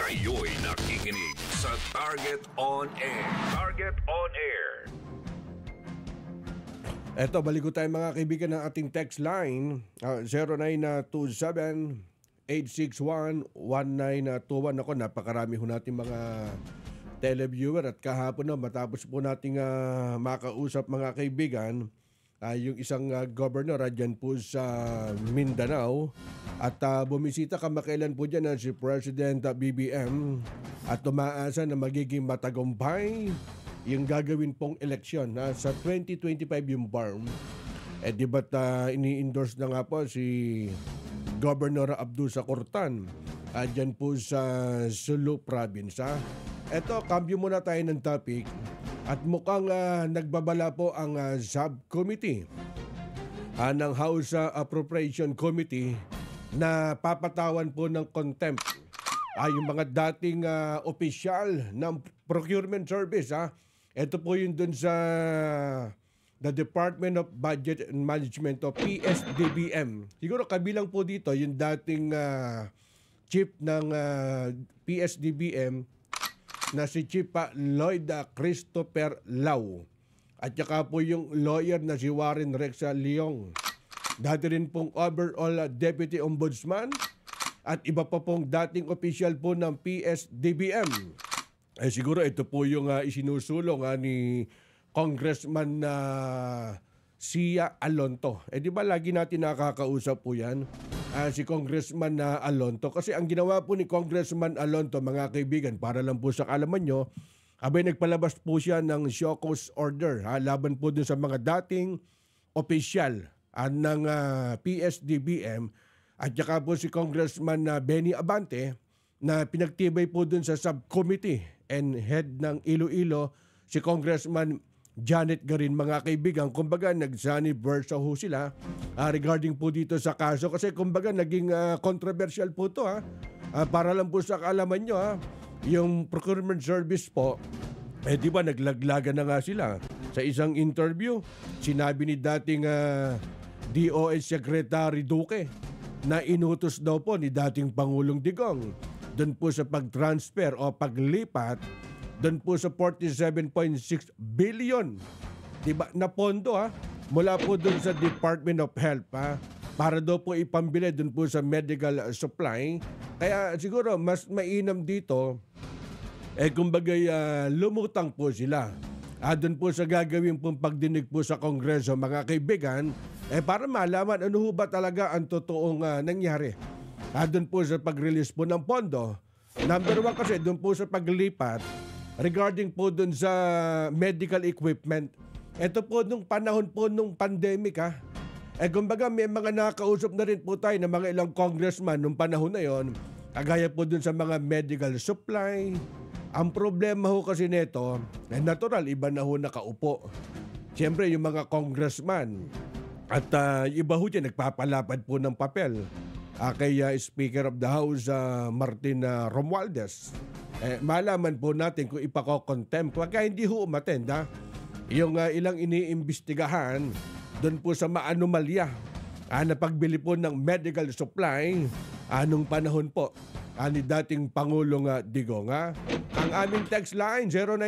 Kayo'y nakikinig sa Target On Air. Target On Air. Eto, balik ko tayo mga kaibigan ng ating text line. 0927-861-1921. Ako, napakarami ho natin mga televiewer at kahapon na matapos po nating makausap mga kaibigan yung isang governor dyan po sa Mindanao at bumisita kamakailan po dyan si President BBM at tumaasa na magiging matagumpay yung gagawin pong eleksyon sa 2025 yung BARM. Di ba't ini-endorse na nga po si Governor Abdusa Cortan dyan po sa Sulu Province. Eto, cambio muna tayo ng topic. At mukhang nagbabala po ang subcommittee ng House Appropriation Committee na papatawan po ng contempt yung mga dating opisyal ng procurement service. Ito po yun dun sa the Department of Budget and Management o PSDBM. Siguro kabilang po dito yung dating chief ng PSDBM na si Chief Lloyd Christopher Lau. At saka po yung lawyer na si Warren Rexa Leong. Dati rin pong overall Deputy Ombudsman at iba pa pong dating official po ng PSDBM. Siguro ito po yung isinusulong ni Congressman Sia Alonto. Di ba lagi natin nakakausap po yan? Si Congressman Alonto. Kasi ang ginawa po ni Congressman Alonto, mga kaibigan, para lang po sa kaalaman nyo, abay nagpalabas po siya ng show cause order laban po dun sa mga dating opisyal ng PSDBM at saka po si Congressman Benny Abante na pinagtibay po dun sa subcommittee and head ng Iloilo, si Congressman Janet Garin, mga kaibigan. Kumbaga nag-sunny versa ho sila regarding po dito sa kaso kasi kumbaga naging controversial po to para lang po sa kaalaman nyo yung procurement service po di ba naglaglagan na nga sila sa isang interview. Sinabi ni dating DOH Secretary Duque na inutos daw po ni dating Pangulong Digong doon po sa pag-transfer o paglipat doon po sa 47.6 billion, diba, na pondo mula po doon sa Department of Health para daw po ipambili doon po sa medical supply. Kaya siguro mas mainam dito kumbaga lumutang po sila doon po sa gagawin pong pagdinig po sa Kongreso, mga kaibigan, para malaman ano ho ba talaga ang totoong nangyari doon po sa pag-release po ng pondo. Number one kasi doon po sa paglipat regarding po dun sa medical equipment. Ito po nung panahon po nung pandemic kumbaga may mga nakakausap na rin po tayo ng mga ilang congressman nung panahon na yon. Kagaya po dun sa mga medical supply. Ang problema ho kasi nito, natural, iba na ho nakaupo. Siyempre yung mga congressman at iba ho dyan nagpapalapad po ng papel. Kay Speaker of the House Martin Romualdez. Malaman po natin kung ipako-contempt. Kaya hindi ho umattend yung ilang iniimbestigahan doon po sa maanomalya na pagbili po ng medical supply anong panahon po ni dating Pangulong Digong. Ang aming text line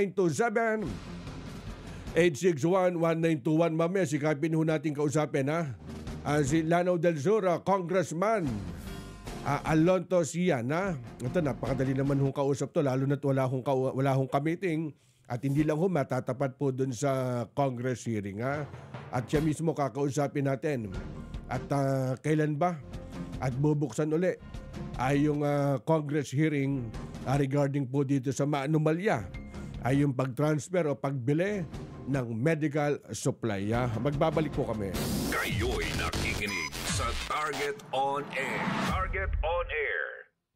0927-861-1921. Mamaya sikapin ho natin kausapin si Lanao del Sur Congressman Alonto Sian. Ito, napakadali naman hong kausap to, lalo na't wala hong ka-meeting at hindi lang matatapat po dun sa Congress hearing. At siya mismo kakausapin natin. At kailan ba? At bubuksan uli ay yung Congress hearing regarding po dito sa maanomalya ay yung pag-transfer o pagbili ng medical supply. Magbabalik po kami. Kayo'y nakikinig sa Target On Air. Target On Air.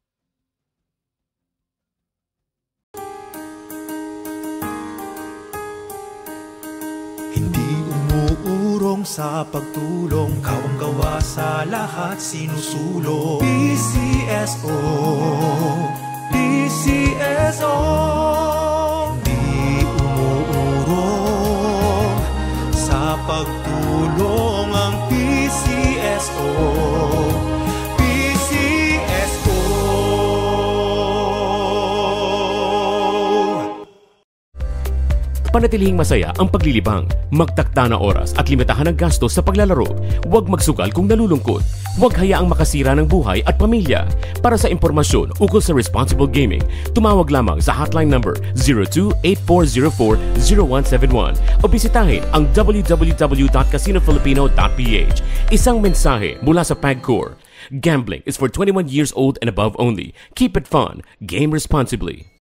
Hindi umuurong sa pagtulong, kawang-gawa sa lahat sinusulong. PCSO, PCSO. Hindi umuurong sa pagtulong ang PCSO. PCSO. Panatilihing masaya ang paglilibang. Magtakda na oras at limitahan ang gastos sa paglalaro. Huwag magsugal kung nalulungkot. Huwag hayaang makasira ng buhay at pamilya. Para sa impormasyon ukol sa responsible gaming, tumawag lamang sa hotline number 02-8404-0171 o bisitahin ang www.casinofilipino.ph. Isang mensahe mula sa PAGCOR. Gambling is for 21 years old and above only. Keep it fun. Game responsibly.